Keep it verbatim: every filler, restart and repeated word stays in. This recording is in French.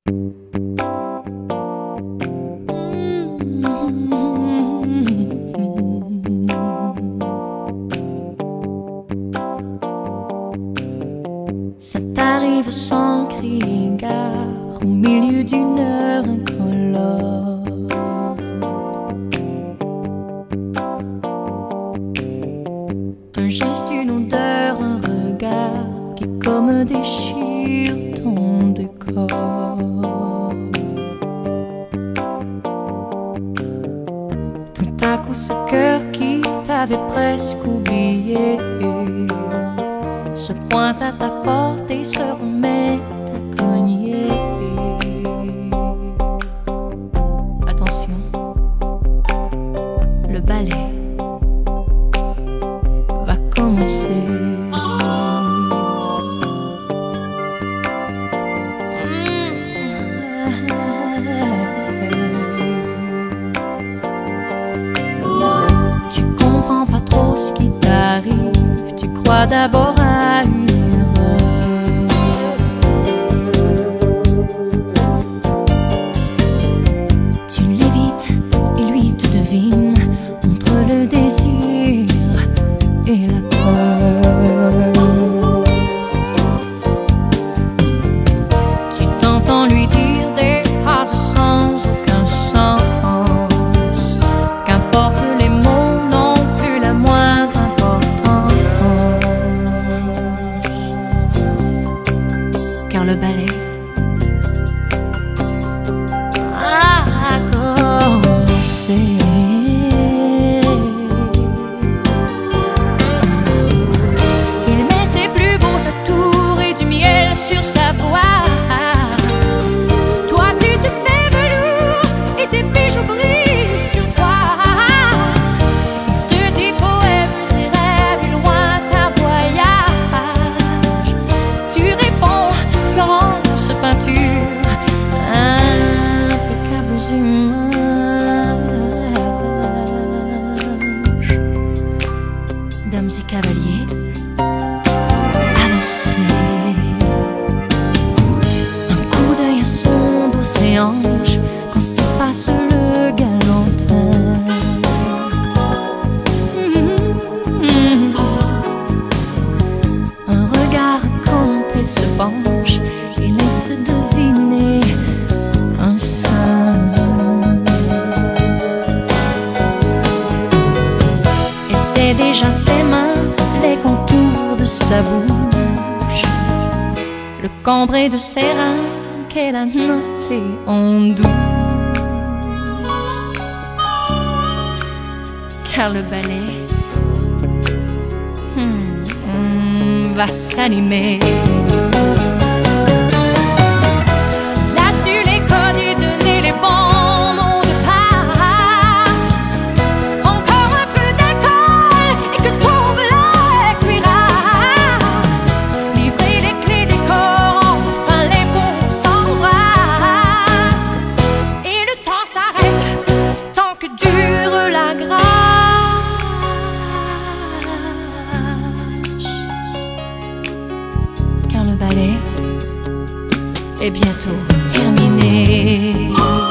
Ça t'arrive sans crier gare au milieu d'une heure incolore. Un geste, une odeur, un regard qui comme déchire ton décor. Tout à coup ce cœur qui t'avait presque oublié se pointe à ta porte et se remet à cogner. Attention, le ballet va commencer. Tu comprends pas trop ce qui t'arrive. Tu crois d'abord à une erreur. Tu l'évites et lui te devine entre le désir et la peur. Tu t'entends lui dire des phrases sans aucun sens. Qu'importe les mots n'ont plus la moindre importance. Car le ballet a commencé. Il met ses plus beaux atours et du miel sur sa voix. Toi tu te fais velours et tes bijoux brillent sur toi. Il te dit poèmes et rêves et lointains voyages. Tu réponds Florence, peinture, impeccables images. Dames et cavaliers, avancez. Un coup d'œil à son dos et hanches quand s'efface le galantin. Un regard quand elle se penche et laisse deviner un sein. Elle sait déjà ses mains, les contours de sa bouche, le cambré de ses reins qu'elle a noté en douce. Car le ballet hmm, hmm, va s'animer. Il a su les codes et donner les bons mots de passe. Encore un peu d'alcool et que tombe la cuirasse. Livrer les clés des corps, enfin les bons s'embrassent. Et le temps s'arrête tant que dure la grâce. Car le ballet est bientôt terminé.